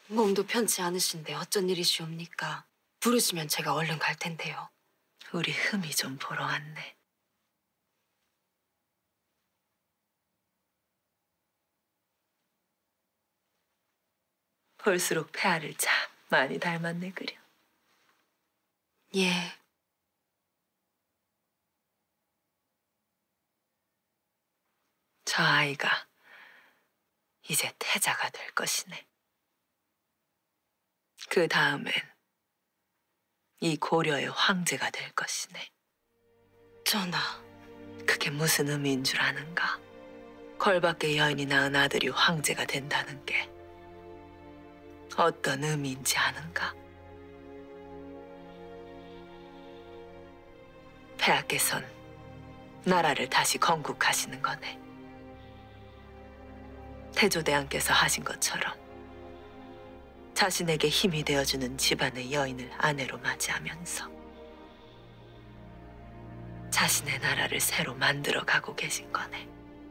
몸도 편치 않으신데 어쩐 일이시옵니까? 부르시면 제가 얼른 갈 텐데요. 우리 흠이 좀 보러 왔네. 볼수록 폐하를 참 많이 닮았네 그려. 예, 저 아이가 이제 태자가 될 것이네. 그 다음엔 이 고려의 황제가 될 것이네. 전하. 그게 무슨 의미인 줄 아는가? 걸밖에 여인이 낳은 아들이 황제가 된다는 게 어떤 의미인지 아는가? 폐하께선 나라를 다시 건국하시는 거네. 태조대왕께서 하신 것처럼 자신에게 힘이 되어주는 집안의 여인을 아내로 맞이하면서 자신의 나라를 새로 만들어 가고 계신 거네.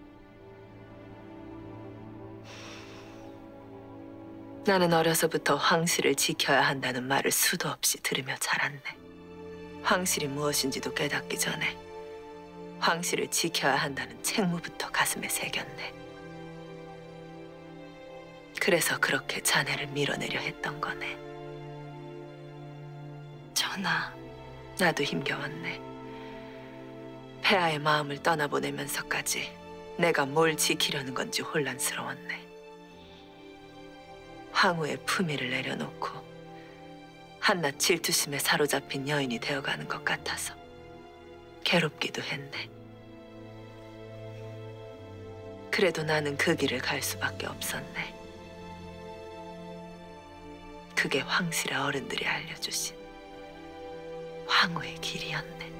나는 어려서부터 황실을 지켜야 한다는 말을 수도 없이 들으며 자랐네. 황실이 무엇인지도 깨닫기 전에 황실을 지켜야 한다는 책무부터 가슴에 새겼네. 그래서 그렇게 자네를 밀어내려 했던 거네. 전하. 나도 힘겨웠네. 폐하의 마음을 떠나보내면서까지 내가 뭘 지키려는 건지 혼란스러웠네. 황후의 품위를 내려놓고 한낱 질투심에 사로잡힌 여인이 되어가는 것 같아서 괴롭기도 했네. 그래도 나는 그 길을 갈 수밖에 없었네. 그게 황실의 어른들이 알려주신 황후의 길이었네.